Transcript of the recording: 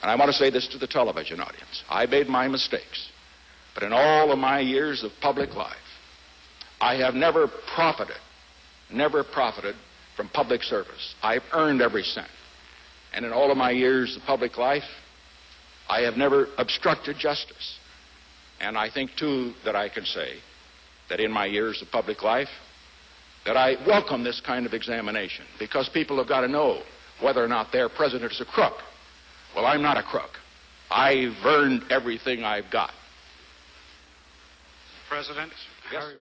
And I want to say this to the television audience. I made my mistakes. But in all of my years of public life, I have never profited from public service. I've earned every cent. And in all of my years of public life, I have never obstructed justice. And I think, too, that I can say that in my years of public life, that I welcome this kind of examination, because people have got to know whether or not their president is a crook. Well, I'm not a crook. I've earned everything I've got. President, yes.